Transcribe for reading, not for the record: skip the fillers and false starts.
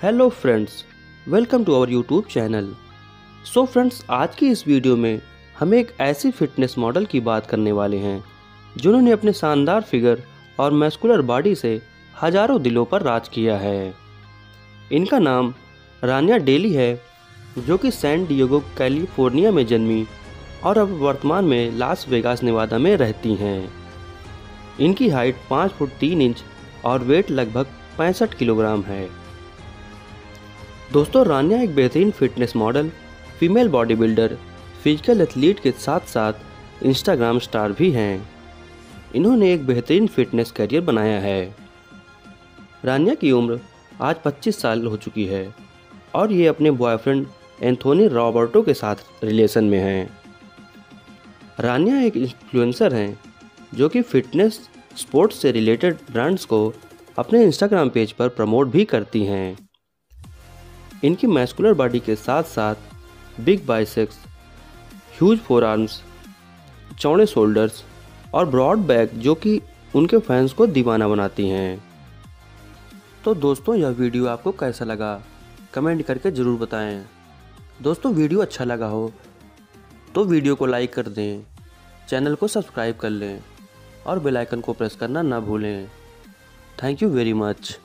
Hello friends, welcome to our YouTube channel. So friends, आज की इस वीडियो में हम एक ऐसी फिटनेस मॉडल की बात करने वाले हैं जिन्होंने अपने शानदार फिगर और मस्कुलर बॉडी से हजारों दिलों पर राज किया है। इनका नाम रानिया डेली है, जो कि सैन डिएगो कैलिफोर्निया में जन्मी और अब वर्तमान में लास वेगास नेवादा में रहती हैं। इनकी हाइट 5 फुट 3 इंच और वेट लगभग 65 किलोग्राम है। दोस्तों, रानिया एक बेहतरीन fitness model, female body builder, physical athlete के साथ साथ इंस्टाग्राम स्टार भी हैं। इन्होंने एक बेहतरीन फिटनेस करियर बनाया है। रानिया की उम्र आज 25 साल हो चुकी है और ये अपने बॉयफ्रेंड एंथोनी रॉबर्टो के साथ रिलेशन में हैं। रानिया एक इन्फ्लुएंसर हैं जो कि फिटनेस स्पोर्ट्स से रिलेटेड ब्रांड्स को अपने इंस्टाग्राम पेज पर प्रमोट भी करती हैं। इनकी मैस्कुलर बॉडी के साथ साथ big biceps, huge forearms, चौड़े शोल्डर्स और ब्रॉड बैक जो कि उनके फैंस को दीवाना बनाती हैं। तो दोस्तों, यह वीडियो आपको कैसा लगा कमेंट करके ज़रूर बताएं। दोस्तों, वीडियो अच्छा लगा हो तो वीडियो को लाइक कर दें, चैनल को सब्सक्राइब कर लें और बेल आइकन को प्रेस करना ना भूलें। Thank you very much.